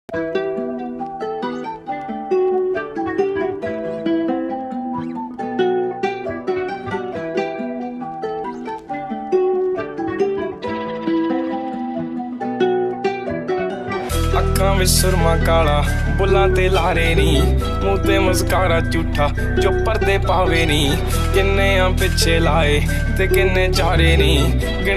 अखां विच सुरमा काला बुल्लां ते लारे नी मूंह ते मस्कारा झूठा जो पर्दे पावे नी किन्ने आ पिछे लाए ते किन्ने चारे नी।